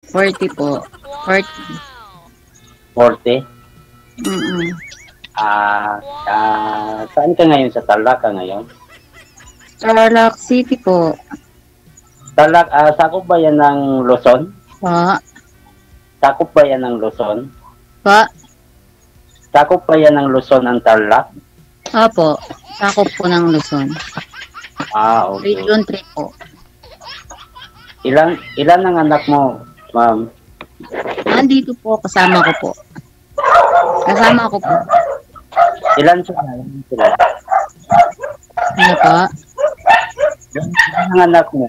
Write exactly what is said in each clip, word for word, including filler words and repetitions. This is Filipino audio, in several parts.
forty po. forty. forty? Mm-mm. Ah, ah, saan ka ngayon? Sa Tarlac ka ngayon? Tarlac City po. Tarlac, ah, sakop ba yan ng Luzon? Pa. Sakop ba yan ng Luzon? Pa. Sakop ba yan ng Luzon ang Tarlac? Opo. Sakop po ng Luzon. Ah, okay. Region three po. Ilan, ilan ang anak mo, ma'am? Nandito po, kasama ko po. Kasama ko po. Ilan sila? Ilan sila? Ano po? Ilan ang anak mo?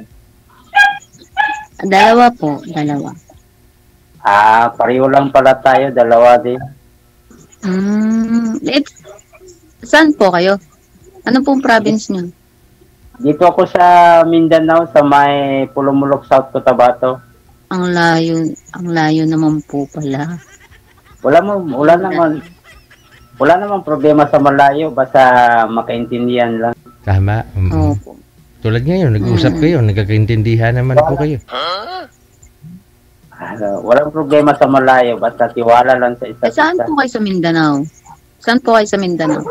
Dalawa po, dalawa. Ah, pareho lang pala tayo, dalawa din. Hmm, eh, saan po kayo? Ano pong province niyo? Dito ako sa Mindanao, sa may Pulumulok, South Cotabato. Ang layo, ang layo naman po pala. Wala mo, wala naman, wala naman problema sa malayo, basta makaintindihan lang. Tama. Um, Opo. Tulad ngayon, nag-usap Mm. kayo, nagkakaintindihan naman po kayo. Ano, walang problema sa malayo, basta tiwala lang sa isa't Eh, saan isa. po kayo sa Mindanao? Saan po kayo sa Mindanao?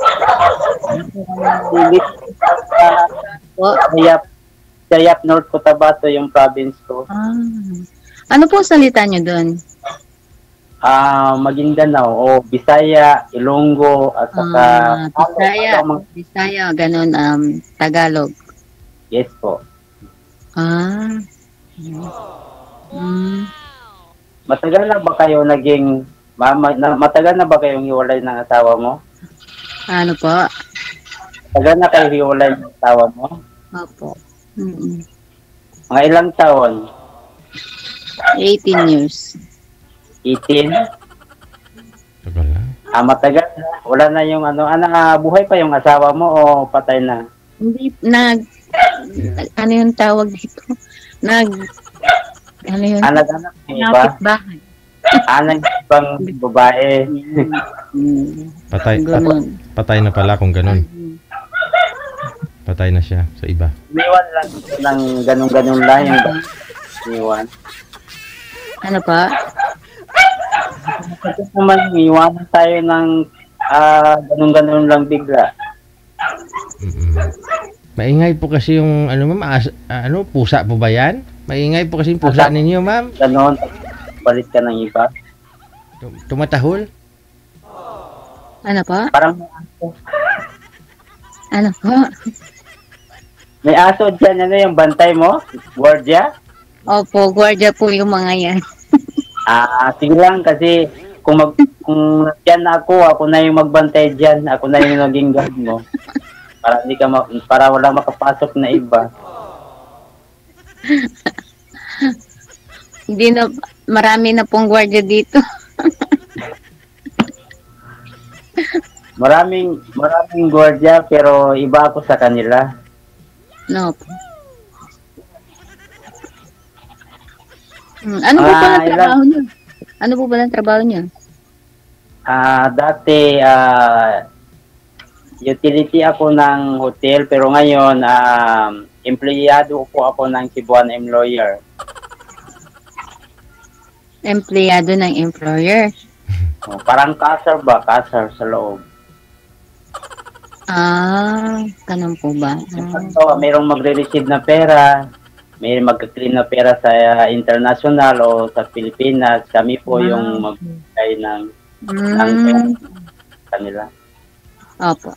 Po? Sayap, Sayap, North Cotabato yung province ko. Ah. Ano po salita niyo doon? Ah, Maguindanao o Bisaya, Ilonggo, at saka Ah, Bisaya, ano, mga- Bisaya, ganun, um, Tagalog. yes po. Ah. Mm. Matagal na ba kayo naging ma, ma- na, matagal na ba kayong hiwalay ng asawa mo? Ano po? Matagal na kayo hiwalay ng asawa mo? Opo. Mm-mm. Mga ilang taon? eighteen years. eighteen? Tagal na. Ah, matagal na. Wala na yung ano, ano, ah, buhay pa yung asawa mo o patay na? Hindi, nag, ano yung tawag dito? Nag, ano yun? Ah, nag-anak ng iba? Napit bahay. Ah, ng ibang babae. Mm. Patay, pat- Ganun. patay na pala kung ganun. Patay na siya sa iba. Iniwan lang ng ganun-ganun lang yung iniwan. Ano pa? Kasi naman, iwanan tayo ng ah, ganun-ganun lang bigla. Mm-mm. Maingay po kasi yung ano ma'am, as, ah, ano pusa po ba yan? Maingay po kasi yung pusa ninyo ma'am. Ganon, palit ka ng iba. Tum- Tumatahol. Ano pa? Parang Ano pa? may aso dyan, ano yung bantay mo? Guardia? Opo, gwardiya po yung mga yan. Ah, sige lang kasi kung mag kung dyan ako, ako na yung magbantay dyan. Ako na yung naging guard mo. Para hindi ka ma- para wala makapasok na iba. Hindi na, marami na pong gwardiya dito. Maraming maraming guardia pero iba ako sa kanila. No po. Hmm, ano po Ah, pala ilan- trabaho niyo? Ano po pala trabaho niyo? Ah, dati ah utility ako ng hotel pero ngayon um empleyado po ako ng Cebuano Employer. Empleyado ng employer. Oh, parang cashier ba? Cashier sa loob. Ah, ganun po ba? Ah. So, mayroong magre-receive na pera, may magka-clean na pera sa uh, international o sa Pilipinas. Kami po yung magbigay ng, ng pera Mm, sa kanila. opo.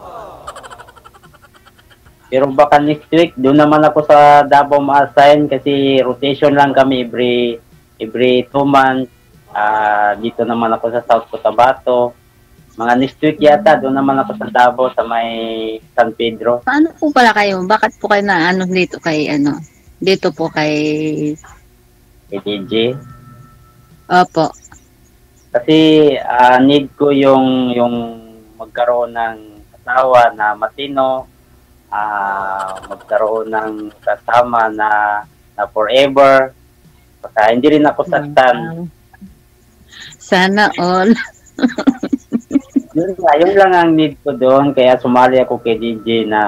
Pero baka next week, doon naman ako sa Davao ma-assign kasi rotation lang kami every every two months. Ah, dito naman ako sa South Cotabato. Mga next week yata, doon naman ako sa Davao sa may San Pedro. Paano po pala kayo? Bakit po kayo na ano dito kay ano? Dito po kay A T G. Opo. Kasi ah, need ko yung yung magkaroon ng asawa na matino, ah, magkaroon ng kasama na na forever. Baka hindi rin ako saktan. Sana all. Yun, nga, yun lang ang need ko doon, kaya sumali ako kay D J na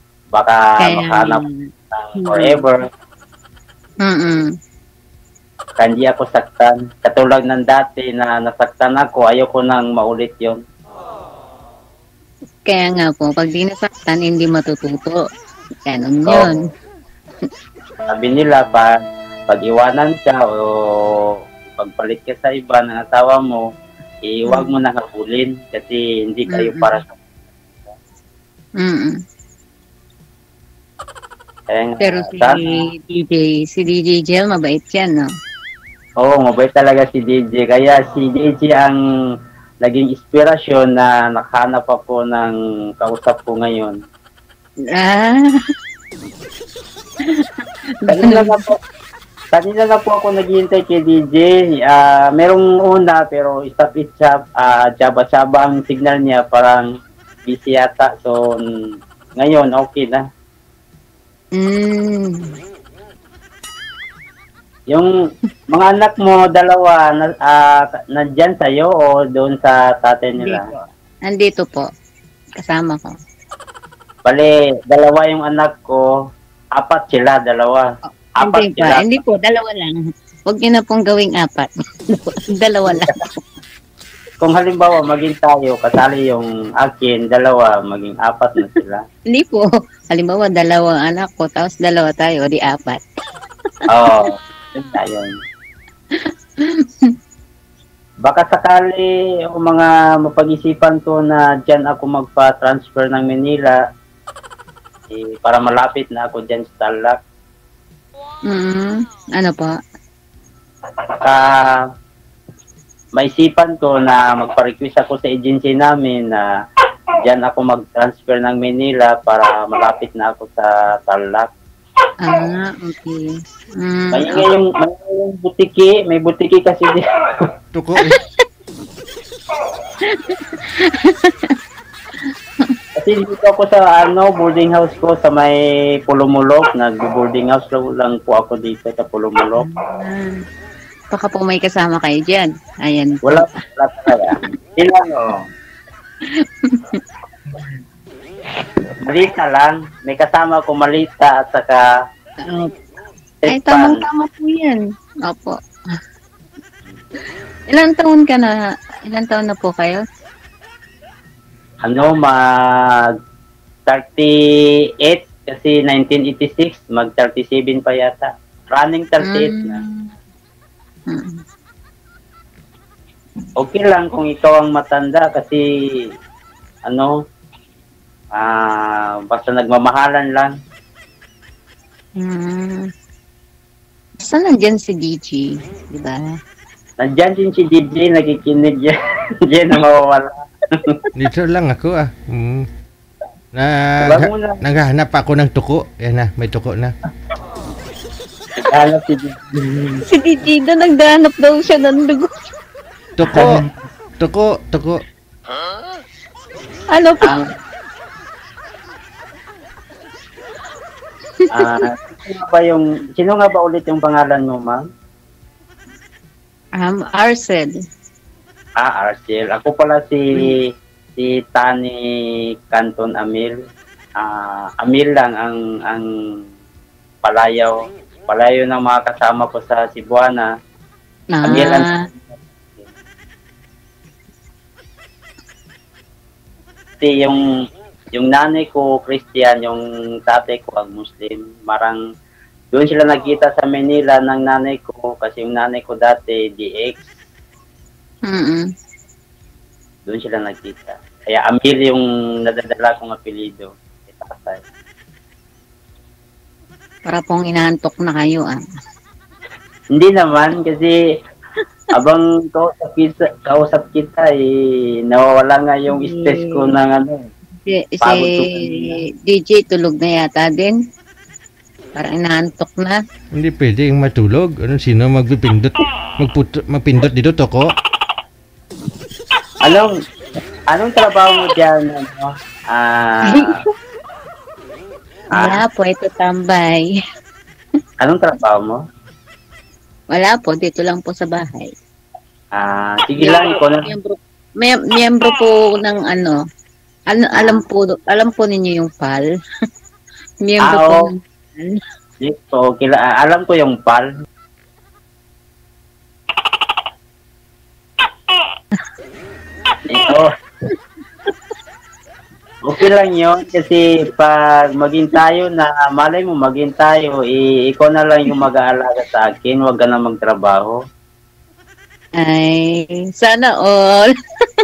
baka Kaya, makahanap ng forever. mm Hindi ako saktan. Katulad ng dati na nasaktan ako, ayoko nang maulit yon. Kaya nga po, pag di nasaktan, hindi matututo. Ganon Oo. yun. Sabi nila, pag, pag iwanan ka o pagpalit ka sa iba ng asawa mo, eh, huwag mo na habulin kasi hindi kayo Mm-mm. para sa... Mm-mm. Kaya nga, Pero si sana- D J, si D J Jel, mabait yan, no? Oo, mabait talaga si D J. Kaya si D J ang naging inspirasyon na nakahanap ako ng kausap ko ngayon. Ah, Kanina na po, kanina na po ako naghihintay kay D J. Ah, merong una pero stop it shop, ah, jaba-jaba ang signal niya, parang busy yata. So, mm, ngayon, okay na. mm, Yung mga anak mo, dalawa, na, ah, nandyan sa'yo o doon sa tatay nila? Andito. Andito po. Kasama ko. Bale, dalawa yung anak ko, apat sila, dalawa. Apat Hindi pa. sila. Hindi po. Dalawa lang. Huwag niyo na pong gawing apat. Dalawa lang. Kung halimbawa, maging tayo, kasali yung akin, dalawa, maging apat na sila. Hindi po. Halimbawa, dalawang anak ko, tapos dalawa tayo, di apat. Oo, yun na yun. Baka sakali o mga mapag-isipan ko na dyan ako magpa-transfer ng Manila, eh, para malapit na ako dyan sa Tarlac. Mm, ano po? Baka maisipan ko na magpa-request ako sa agency namin na dyan ako mag-transfer ng Manila para malapit na ako sa Tarlac. Ah, okay. Mm, May nga yung, may nga yung butiki, may butiki kasi di. Tuko eh. Kasi dito ako sa ano, boarding house ko sa may Pulumulok. Nag-boarding house lang po ako dito sa Pulumulok. ah. Baka po may kasama kayo dyan. Ayan. Wala, wala talaga. Sila no. Malita lang. May kasama ko Malita at saka Oh, ay, tamang-tama po yan. Opo. Ilang taon ka na? Ilang taon na po kayo? ano, mag thirty-eight kasi nineteen eighty-six, mag thirty-seven pa yata. Running thirty-eight na. Mm. Okay lang kung ikaw ang matanda kasi ano, ah basta nagmamahalan lang. Mm. Basta nandyan si D J, di ba? Nandyan din si D J, nakikinig yan. Diyan na mawawala. Dito lang ako ah. Mm. Na, Wag mo na. naghahanap ako ng tuko. Yan na, may tuko na. Naghanap si D J. Si D J na nagdahanap daw siya ng dugo. Tuko. Tuko, tuko. Ano po? Ang Ah, sino nga ba yung sino nga ba ulit yung pangalan mo, ma'am? Um, Arcel. Ah, Arcel. Ako pala si si Tani Canton Amil. Ah, Amil lang ang ang palayaw. Palayaw ng mga kasama ko sa Cebuana. Amil ang Ah, kasi yung yung nanay ko Christian, yung tatay ko ang Muslim. Marang doon sila nagkita sa Manila ng nanay ko kasi yung nanay ko dati D X. mm Doon sila nagkita. Kaya Amir yung nadadala kong apelido. Itakasay. para pong inaantok na kayo ah. Hindi naman kasi abang kausap kita, kausap kita eh, nawawala nga yung stress ko ng ano. Si, Pagod si ko kanina. D J tulog na yata din. Parang inaantok na. Hindi pwede yung matulog. Ano, sino magpipindot? Magput magpindot dito, tuko? Anong, anong trabaho mo dyan? Ano? Ah, Wala po, ito tambay. anong trabaho mo? Wala po, dito lang po sa bahay. Ah, sige lang, ikaw na. Miyembro, may, miyembro po ng ano, al, alam po, alam po ninyo yung P A L. Miyembro Ah, po oo. ng P A L. Dito, kila, alam ko yung pal. Ito. Okay lang yun kasi pag maging tayo na, malay mo maging tayo, eh, ikaw na lang yung mag-aalaga sa akin, huwag ka na magtrabaho. Ay, sana all.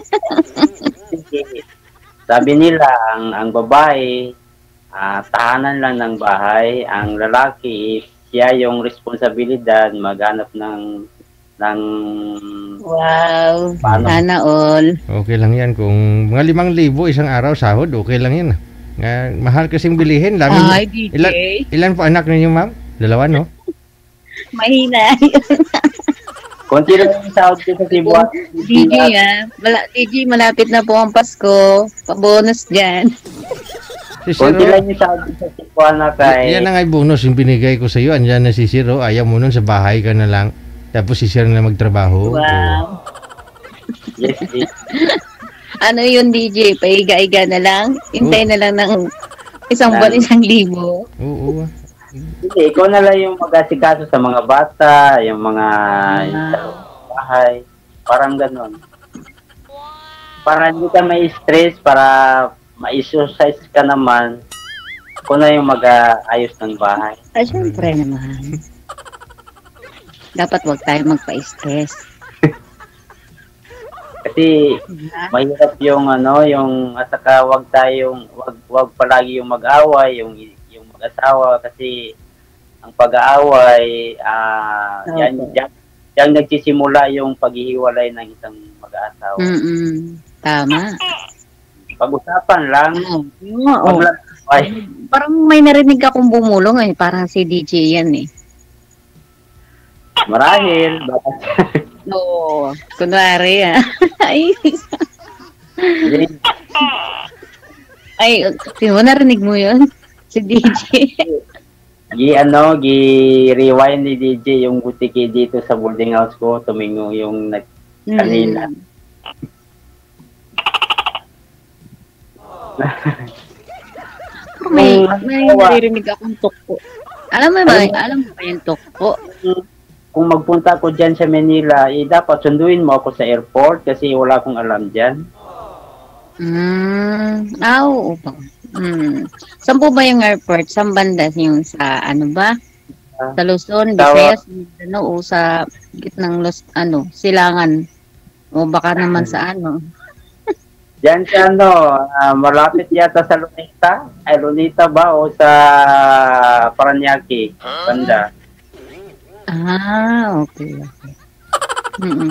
Kasi sabi nila, ang, ang babae, ah, tahanan lang ng bahay, ang lalaki, siya yung responsibilidad, maghanap ng, ng, Wow, Paano? sana all. Okay lang yan. Kung mga limang libo isang araw sahod, okay lang yan. Nga, mahal kasing bilihin. Lami, Ay, D J. ilan, ilan po anak ninyo, ma'am? Dalawa, no? Mahina. konti lang yung sahod ko sa Cebu. D J ah. Mala, D J, malapit na po ang Pasko. Pa-bonus dyan. Si Konti Siro, lang yung sahod ko sa Cebu na kay... yan ang ay bonus yung binigay ko sa iyo. Andiyan na si Siro. Ayaw mo nun sa bahay ka na lang. Tapos si Siro na magtrabaho. Wow. Yes, yes. Ano yun, D J? Paiga-iga na lang? Hintay na lang ng isang buwan, isang libo? Oo. oo. Hindi, ikaw na lang yung mag-asikaso sa mga bata, yung mga yung sa bahay. Parang ganon. Para hindi ka may stress, para ma-exercise ka naman, ikaw na yung mag-aayos ng bahay. Ah, syempre naman. Dapat wag tayo magpa-stress. Kasi mahirap yung ano, yung at saka wag tayong wag wag palagi yung mag-away, yung yung mag-asawa kasi ang pag-aaway ah Okay. yan yan, yan nagsisimula yung paghihiwalay ng isang mag-asawa. Mm-mm. Tama. Pag-usapan lang, Oo. wag Oo. lang ay, Parang may narinig akong bumulong eh. Parang si D J yan eh. marahil baka Oo. Kunwari ah. Ay, ay, sino narinig mo yun? Si D J. gi ano, gi rewind ni D J yung butiki dito sa boarding house ko, tumingo yung nag kanina. Mm. Pero may, may naririnig akong tukpo. Alam mo ba, alam mo ba yung tukpo? Kung magpunta ako dyan sa Manila, eh, dapat sunduin mo ako sa airport kasi wala akong alam dyan. Hmm. Ah, oo pa. Hmm. Saan po ba yung airport? Saan banda? Yung sa ano ba? Sa Luzon, Visayas, Mindanao, o sa gitnang Luz, ano, Silangan. O baka naman sa ano. Dyan sa ano, ah, malapit yata sa Lunita. Ay, Lunita ba o sa Paranaque, banda. Ah, okay. okay. Mm-mm.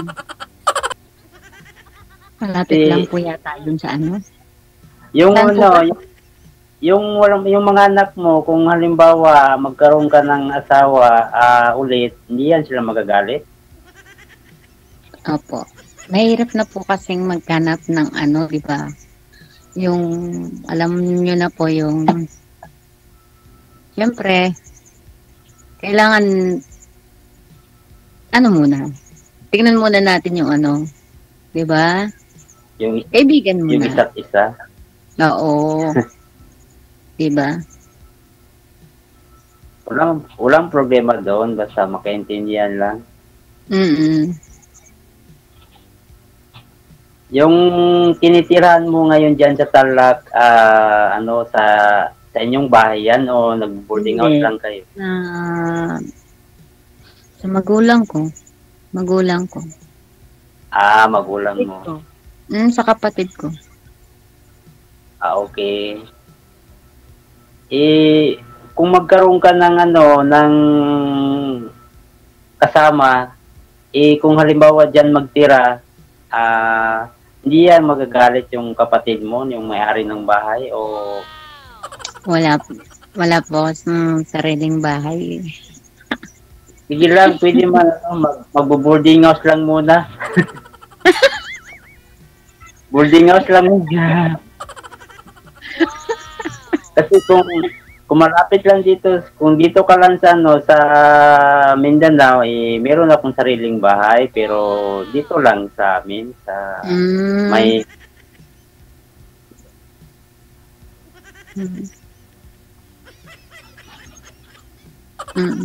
Malapit Si- lang po yata yun sa ano. Yung Saan po ano, ba? yung, yung, walang- yung mga anak mo, kung halimbawa magkaroon ka ng asawa ah, ulit, hindi yan sila magagalit. Opo. Mahirap na po kasing maghanap ng ano, di ba? Yung, alam niyo na po yung, siyempre, kailangan, ano muna, tingnan muna natin yung ano, di ba? Yung, Kaibigan yung muna. isa't isa. Oo. di ba? Walang, walang problema doon, basta makaintindihan lang. Mm-mm. Yung tinitirahan mo ngayon dyan sa Tarlac, ah, ano, sa sa inyong bahay yan o nag-boarding house Hindi. lang kayo? Ah, sa magulang ko. Magulang ko. Ah, magulang mo. Mm, sa kapatid ko. Ah, okay. Eh, kung magkaroon ka ng ano, ng kasama, eh, kung halimbawa dyan magtira, ah, hindi yan magagalit yung kapatid mo, yung may-ari ng bahay, o Wala po. Wala po sa sariling bahay. sige lang, pwede man, ano, mag, mag-boarding house lang muna. Boarding house lang muna. Kasi kung, kung malapit lang dito, kung dito ka lang sa, ano, sa Mindanao, eh, meron akong sariling bahay, pero dito lang sa amin, sa Mm. may, Mm. Mm.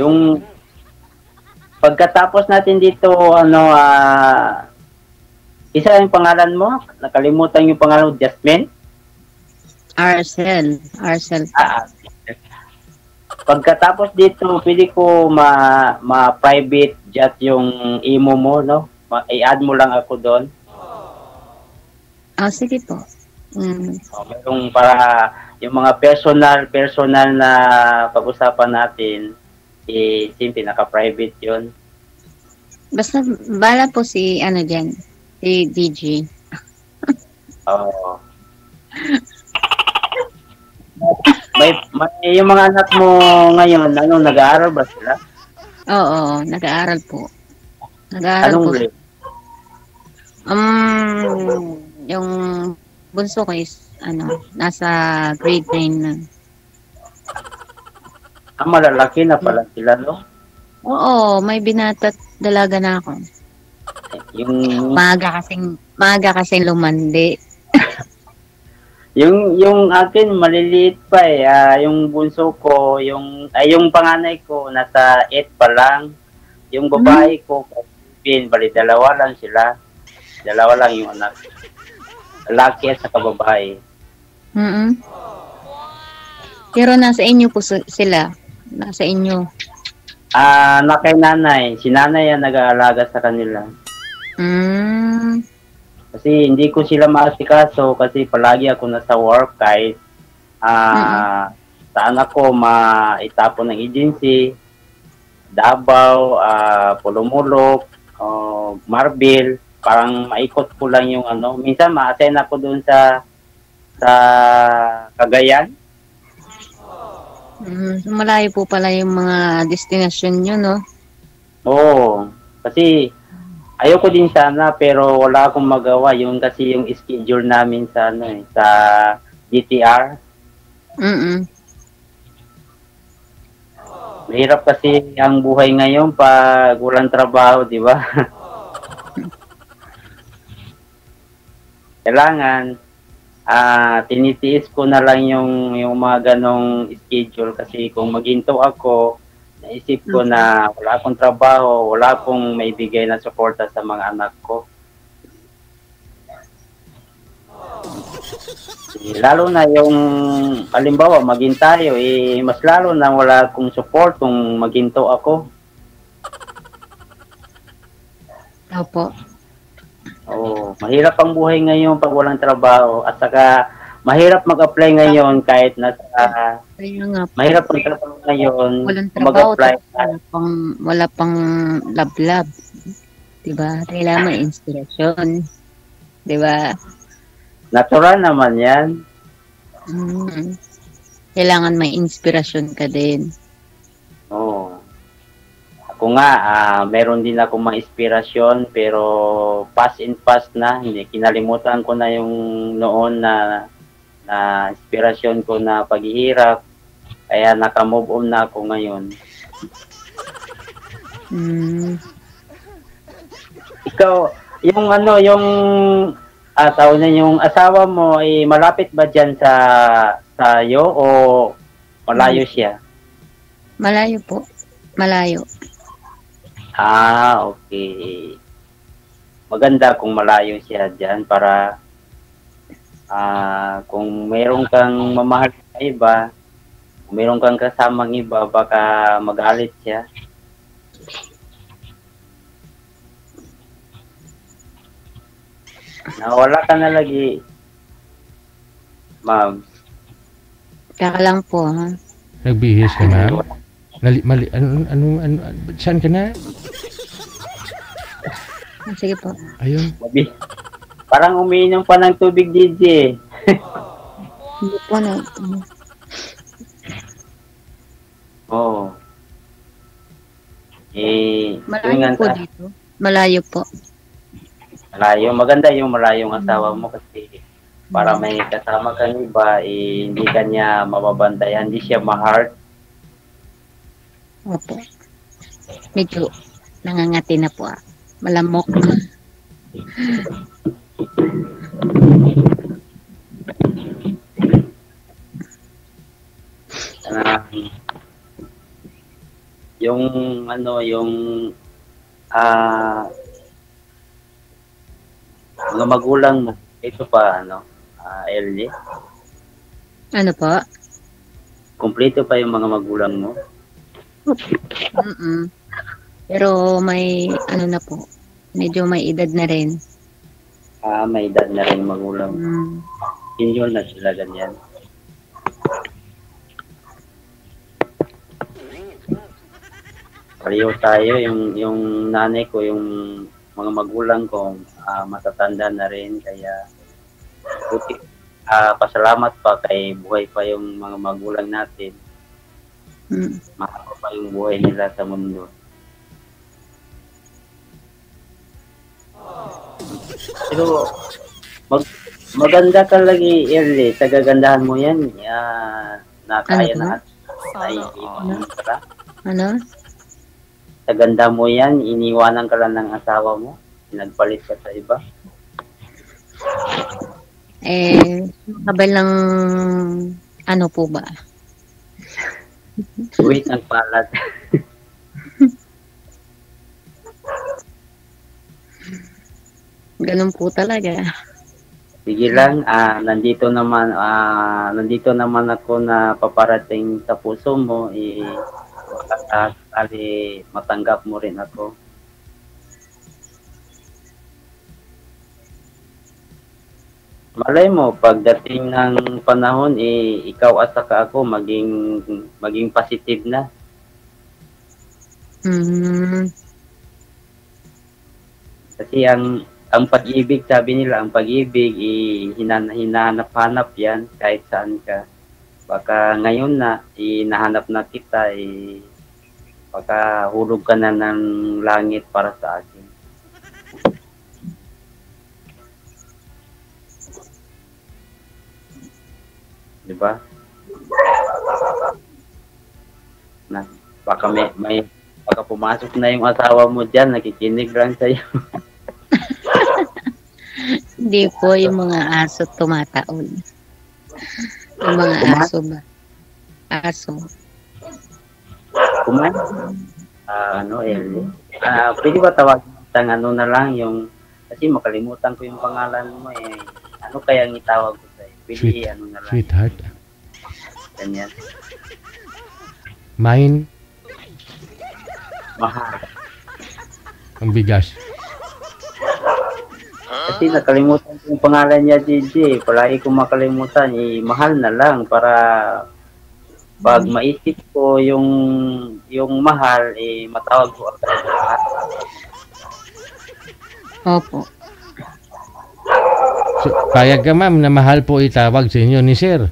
yung pagkatapos natin dito, ano, ah, Isa yung pangalan mo? Nakalimutan yung pangalan mo, Jasmine? Arcel. Arcel po. Ah, ah. Pagkatapos dito, pwede ko ma, ma-private chat yung imo mo, no? Ma- i-add mo lang ako doon. Ah, sige po. Mm. Okay, yung para yung mga personal, personal na pag-usapan natin, eh, simple, naka-private yun. Basta, bala po si, ano dyan, si D J. Oo. May, may, yung mga anak mo ngayon, ano, nag-aaral ba sila? Oo, nag-aaral po. Nag-aaral Anong po. grade? Um, yung bunso ko is, ano, nasa grade nine na. Ah, malalaki na pala sila, no? Oo, may binatat dalaga na ako. Yung, Maaga kasing, maaga kasing lumandi. yung, yung akin, maliliit pa eh. Ah, yung bunso ko, yung, ay, yung panganay ko, nasa eight pa lang. Yung babae ko, bin, bali, dalawa lang sila. Dalawa lang yung anak. Lalaki at saka babae. Mm. Pero nasa inyo po su- sila. Nasa inyo. Ah, na kay nanay. Si nanay ang nag-aalaga sa kanila. Mm. Kasi hindi ko sila maasikaso kasi palagi ako nasa work kahit ah sa anak ko maitapon ng agency, Davao, ah Pulumulok, oh, Marbil, parang maikot ko lang yung ano. Minsan ma-assign ako doon sa sa Cagayan. Mm. Malayo po pala yung mga destinasyon nyo, no? Oo, kasi ayoko din sana pero wala akong magawa yung kasi yung schedule namin sa ano eh, sa G T R. Mm. Mahirap kasi ang buhay ngayon pag walang trabaho, di ba? Kailangan ah tinitiis ko na lang yung yung mga ganong schedule kasi kung maghinto ako, naisip ko na wala akong trabaho, wala akong maibigay na suporta sa mga anak ko. Eh, lalo na yung, halimbawa, maging tayo, eh, mas lalo na wala akong support kung maghinto ako. Opo. Oo, mahirap ang buhay ngayon pag walang trabaho at saka mahirap mag-apply ngayon kahit nasa, Kaya nga po. mahirap ang trabaho ngayon Walang kung trabaho. mag-apply. Tapos wala pang, wala pang lab-lab. Diba? Kailangan may inspirasyon. Diba? Natural naman yan. Mm. Kailangan may inspirasyon ka din. Oo. Ako nga, ah, meron din ako mga inspirasyon pero past and past na. Hindi, kinalimutan ko na yung noon na na inspirasyon ko na paghihirap. Kaya naka-move on na ako ngayon. Mm. Ikaw, yung ano, yung ah, tawag na yung asawa mo ay malapit ba dyan sa sayo o malayo siya? Malayo po. Malayo. Ah, okay. Maganda kung malayo siya dyan para ah kung mayroon kang mamahal sa iba, kung mayroon kang kasamang iba, baka magalit siya. Nawala ka na lagi, ma'am. Kaka lang po, ha? Nagbihis ka, ma'am? Nali, mali, ano, ano, ano, saan ka na? Ah, sige po. Ayun. Mabi. Parang umiinom pa ng tubig, D J. Hindi po na. Oo. Oh. Eh, Malayo yun po nga, dito. Malayo po. malayo. Maganda yung malayong asawa mo kasi para may kasama kang iba, eh, hindi kanya mababantayan, hindi siya ma-heart. Opo. Medyo nangangati na po, ah. Malamok. Na yung ano, yung ah mga magulang mo, ito pa, ano, uh, L G? Ano po? Kompleto pa yung mga magulang mo? Mm-mm. Pero may, ano na po, medyo may edad na rin. Ah, may edad na rin magulang. Mm. Senior na sila, ganyan. Pareho tayo, yung, yung nanay ko, yung mga magulang ko, uh, matatanda na rin, kaya buti, uh, pasalamat pa kay buhay pa yung mga magulang natin. Mm. Mahaba pa yung buhay nila sa mundo. Pero mag, maganda ka lagi, Early. Tagagandahan mo yan. Uh, nakaya Ano na ay iwanan ka lang. Ano? Tagaganda mo yan, iniwanan ka lang ng asawa mo. Nagpalit ka sa iba. Eh, kabal ng ano po ba? Wait ang palat. Ganun po talaga. Sige lang, ah, nandito naman ah, nandito naman ako na paparating sa puso mo, i ali matanggap mo rin ako. Malay mo, pagdating ng panahon, eh, ikaw at saka ako maging maging positive na. Mm. Kasi ang ang pag-ibig, sabi nila, ang pag-ibig, eh, hinan, hinahanap-hanap yan kahit saan ka. Baka ngayon na, hinahanap na kita, eh, baka hulog ka na ng langit para sa akin. Diba? Na, baka may, may, baka pumasok na yung asawa mo dyan, nakikinig lang sa'yo. Hindi po, yung mga aso tumataon. Yung mga aso ba? Aso. Kumain? Ah, ano, Ellie? Ah, pwede ba tawag ng ano na lang yung, kasi makalimutan ko yung pangalan mo eh. Ano kaya ang itawag ko sa'yo? Pwede Sweet, ano na lang. sweetheart. Ganyan. Mine, Mahal. ang bigas. Kasi nakalimutan ko yung pangalan niya, J J. Palagi kong makalimutan, eh, mahal na lang para pag maisip ko yung yung mahal, eh, matawag ko agad. Opo. So, payag ka ma'am na mahal po itawag sa inyo ni sir.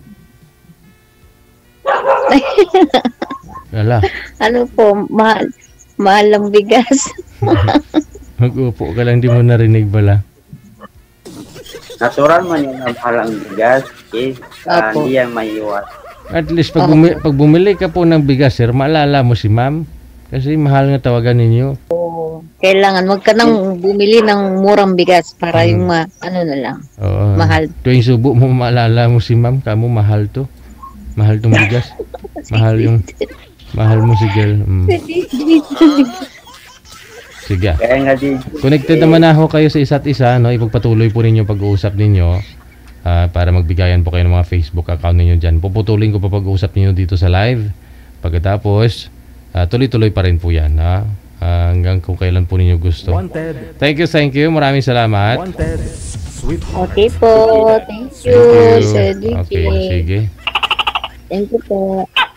Wala. Ano po, mahal, mahal ang bigas. Mag-upo ka lang, di mo narinig bala. Natural man yung mahal ang bigas, eh, uh, Opo. hindi yan maiiwas. At least pag, bumi- pag bumili ka po ng bigas sir, maalala mo si ma'am. Kasi mahal nga tawagan ninyo. Kailangan, wag ka nang bumili ng murang bigas para yung ma, ano na lang, Oo. mahal. Tuwing subo mo, maalala mo si ma'am. Kamo mahal to. Mahal tong bigas. Mahal yung, mahal mo si girl. Mm. Sige. Kaya nga, J J. Connected naman na ako kayo sa isa't isa, no? Ipagpatuloy po ninyo pag-uusap ninyo ah, para magbigayan po kayo ng mga Facebook account ninyo dyan. Puputulin ko pa pag-uusap ninyo dito sa live. Pagkatapos, ah, tuloy-tuloy pa rin po yan, ha? Ah, hanggang kung kailan po ninyo gusto. Wanted, Thank you, thank you. Maraming salamat. wanted, sweetheart. Okay po, thank you, Thank you. Sir D J. Okay, sige. Thank you po.